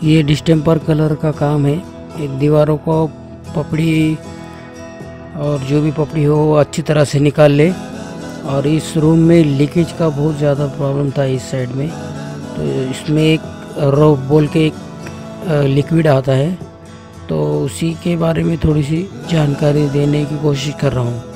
ये distemper colour का काम है। एक दीवारों को पपड़ी और जो भी पपड़ी हो वो अच्छी तरह से निकाल ले। और इस रूम में लीकेज का बहुत ज़्यादा प्रॉब्लम था इस साइड में, तो इसमें एक रॉफ बोल के एक लिक्विड आता है, तो उसी के बारे में थोड़ी सी जानकारी देने की कोशिश कर रहा हूँ।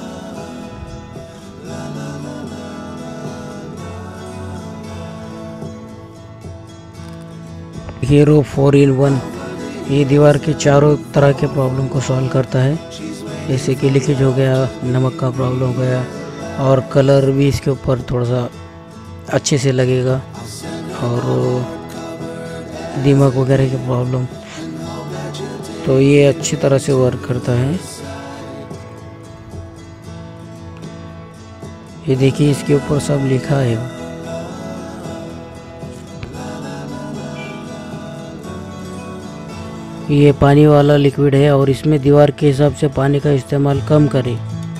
ये रॉफ 4-in-1 ये दीवार के चारों तरह के प्रॉब्लम को सॉल्व करता है, जैसे कि लीकेज हो गया, नमक का प्रॉब्लम हो गया, और कलर भी इसके ऊपर थोड़ा सा अच्छे से लगेगा, और दिमाग वगैरह की प्रॉब्लम, तो ये अच्छी तरह से वर्क करता है। ये देखिए इसके ऊपर सब लिखा है। ये पानी वाला लिक्विड है और इसमें दीवार के हिसाब से पानी का इस्तेमाल कम करें।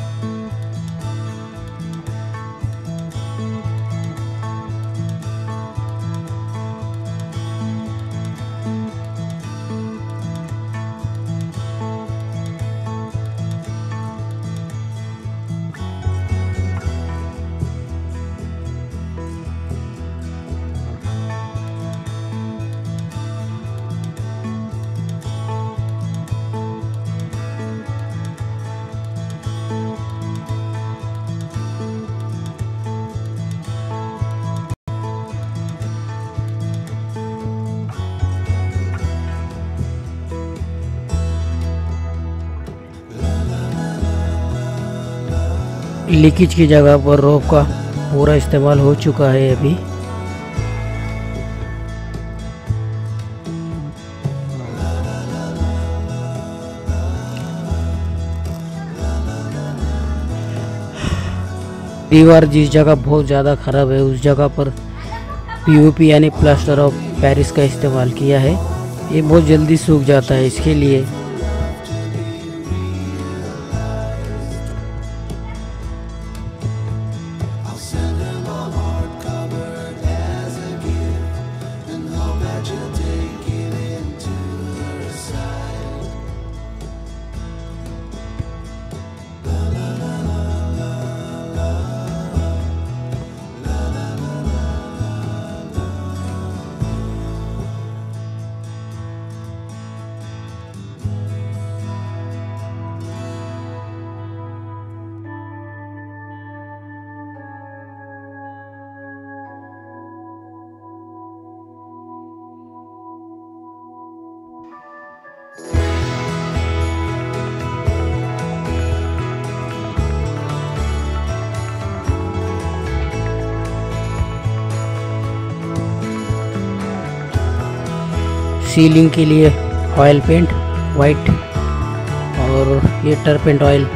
लीकेज की जगह पर रॉफ का पूरा इस्तेमाल हो चुका है अभी। दीवार जिस जगह बहुत ज़्यादा ख़राब है उस जगह पर पीओपी यानी प्लास्टर ऑफ पेरिस का इस्तेमाल किया है। ये बहुत जल्दी सूख जाता है, इसके लिए सीलिंग के लिए ऑयल पेंट वाइट और ये टर्पेंट ऑयल।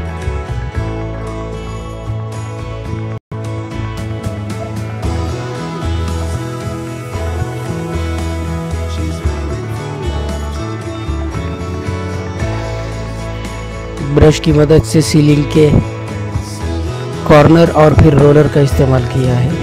ब्रश की मदद से सीलिंग के कॉर्नर और फिर रोलर का इस्तेमाल किया है।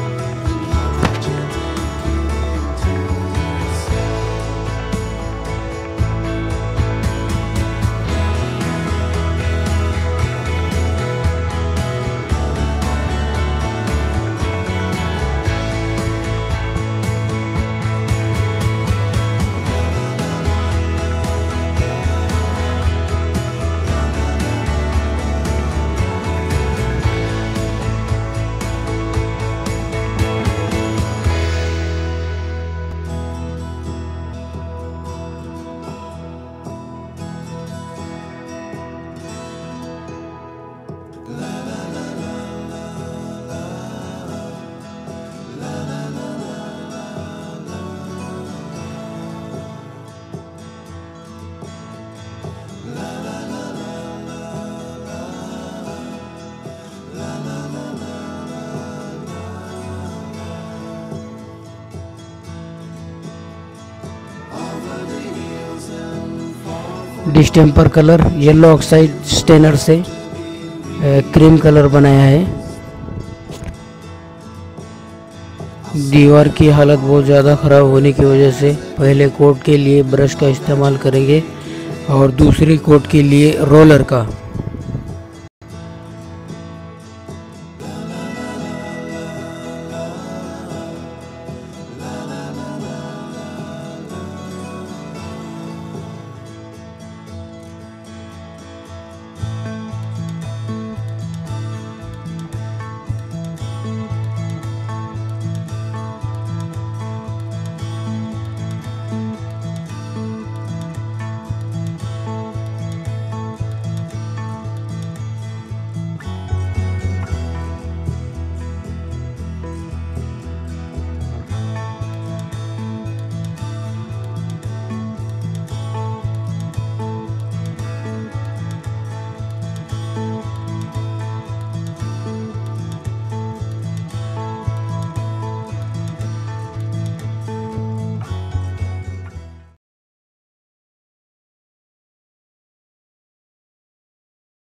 Distemper colour yellow oxide stainer से क्रीम कलर बनाया है। दीवार की हालत बहुत ज़्यादा ख़राब होने की वजह से पहले कोट के लिए ब्रश का इस्तेमाल करेंगे और दूसरी कोट के लिए रोलर का।